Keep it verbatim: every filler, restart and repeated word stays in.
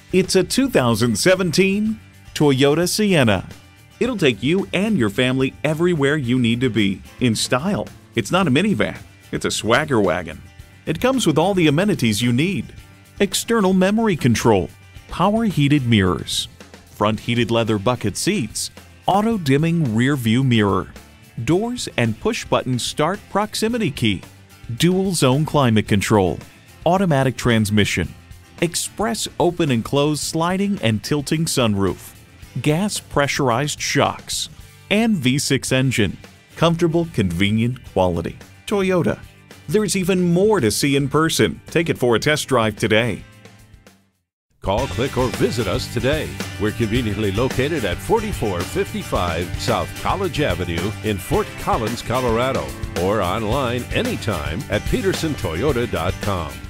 It's a two thousand seventeen Toyota Sienna. It'll take you and your family everywhere you need to be in style. It's not a minivan, it's a swagger wagon. It comes with all the amenities you need. External memory control, power heated mirrors, front heated leather bucket seats, auto dimming rear view mirror, doors and push button start proximity key, dual zone climate control, automatic transmission, express open and close sliding and tilting sunroof, gas pressurized shocks, and V six engine. Comfortable, convenient quality. Toyota. There's even more to see in person. Take it for a test drive today. Call, click, or visit us today. We're conveniently located at forty-four fifty-five South College Avenue in Fort Collins, Colorado, or online anytime at Pedersen Toyota dot com.